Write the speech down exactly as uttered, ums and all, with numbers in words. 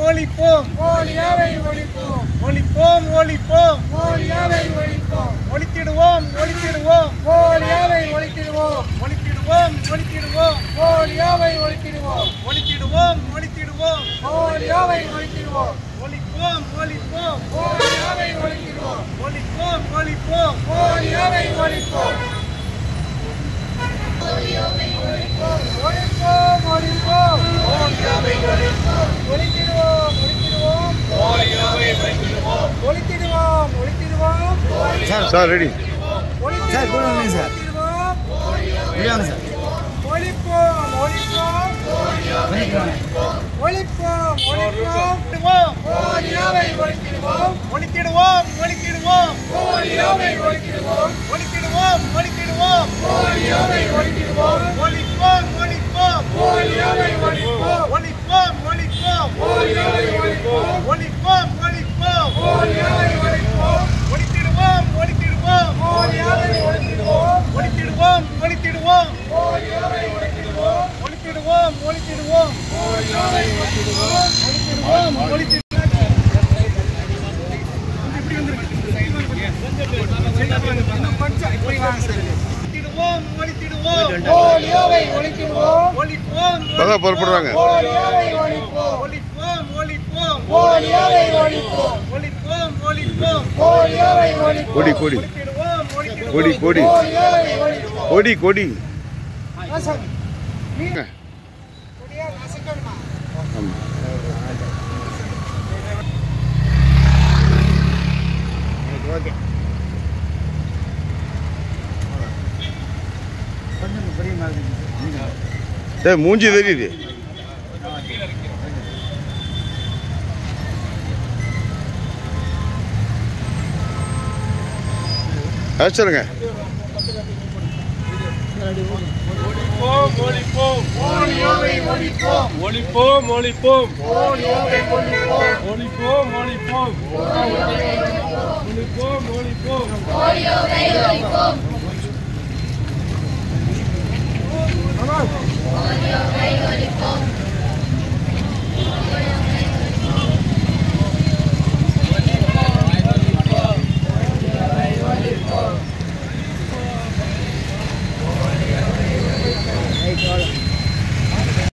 ஒழிப்போம் போலியோவை ஒழிப்போம் ஒழிப்போம் ஒழிப்போம் போலியோவை ஒழிப்போம் ஒழித்திடுவோம் ஒழித்திடுவோம் போலியோவை ஒழித்திடுவோம் ஒழித்திடுவோம் ஒழித்திடுவோம் போலியோவை ஒழித்திடுவோம் ஒழித்திடுவோம் ஒழித்திடுவோம் போலியோவை ஒழித்திடுவோம் ஒழிப்போம் ஒழிப்போம் போலியோவை ஒழித்திடுவோம் ஒழிப்போம் ஒழிப்போம் போலியோவை ஒழிப்போம் போலியோவை ஒழிப்போம் ஒழிப்போம் ஒழிப்போம் போலியோவை ஒழிப்போம் ஒழித்திடுவோம் ஒழித்திடுவோம் போலியோவை ஒழித்திடுவோம் ஒழித்திடுவோம் ஒழித்திடுவோம் சார் சார் ரெடி சார் போடுங்க சார் ஒழிப்போம் ஒழிப்போம் ஒழிப்போம் ஒழிப்போம் ஒழிப்போம் போலியோவை ஒழித்திடுவோம் ஒழித்திடுவோம் ஒழித்திடுவோம் போலியோவை ஒழித்திடுவோம் ஒழித்திடுவோம் ஒழித்திடுவோம் போலியோவை ஒழித்திடுவோம் ஒழிப்போம் ஒழிப்போம் போலியோவை ஒழிப்போம் ஒழிப்போம் ஒழிப்போம் போலியோவை ஒழிப்போம் ஒழிப்போம் ஒழிப்போம் போலியோவை ஒழிப்போம் ஒழித்திடுவோம் ஒழித்திடுவோம் போலியோவை ஒழித்திடுவோம் ஒழித்திடுவோம் ஒழித்திடுவோம் போலியோவை ஒழித்திடுவோம் ஒழித்திடுவோம் ஒழித்திடுவோம் போலியோவை ஒழித்திடுவோம் ஒழித்திடுவோம் ஒழித்திடுவோம் போலியோவை ஒழித்திடுவோம் ஒழிப்போம் அதான் பொறுப்படுறாங்க போலியோவை ஒழிப்போம் ஒழிப்போம் ஒழிப்போம் போலியோவை ஒழிப்போம் ஒழிப்போம் ஒழிப்போம் போலியோவை ஒழிப்போம் கொடி கொடி ஒழித்திடுவோம் கொடி கொடி போலியோவை ஒழிப்போம் கொடி கொடி ஆசாமி நீங்க கொடியா நசுக்கணுமா ஓகே ஏய் மூஞ்சி தெரியுது அழைச்சிருங்க ஒழிப்போம் ஒழிப்போம் போலியோவை ஒழிப்போம் ஒழிப்போம் ஒழிப்போம் போலியோவை ஒழிப்போம் ஒழிப்போம் ஒழிப்போம் ஒழிப்போம் ஒழிப்போம் போலியோவை ஒழிப்போம் போலியோவை ஒழிப்போம்